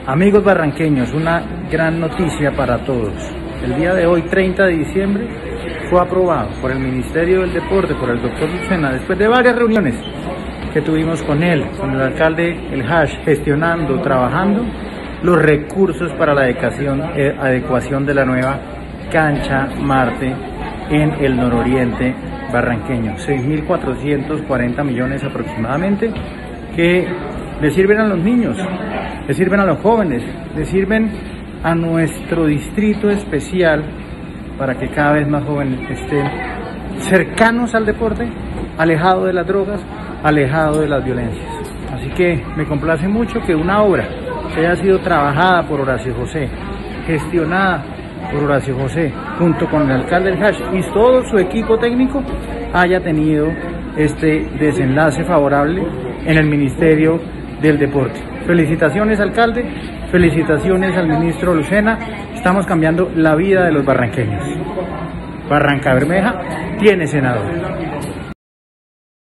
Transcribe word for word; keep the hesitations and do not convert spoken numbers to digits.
Amigos barranqueños, una gran noticia para todos. El día de hoy, treinta de diciembre, fue aprobado por el Ministerio del Deporte, por el doctor Lucena, después de varias reuniones que tuvimos con él, con el alcalde El Hash, gestionando, trabajando los recursos para la adecuación, eh, adecuación de la nueva cancha Marte en el nororiente barranqueño. seis mil cuatrocientos cuarenta millones aproximadamente que le sirven a los niños, le sirven a los jóvenes, le sirven a nuestro distrito especial para que cada vez más jóvenes estén cercanos al deporte, alejados de las drogas, alejados de las violencias. Así que me complace mucho que una obra que haya sido trabajada por Horacio José, gestionada por Horacio José, junto con el alcalde del Hash y todo su equipo técnico, haya tenido este desenlace favorable en el Ministerio del Deporte. Felicitaciones, alcalde, felicitaciones al ministro Lucena. Estamos cambiando la vida de los barranqueños. Barranca Bermeja tiene senador.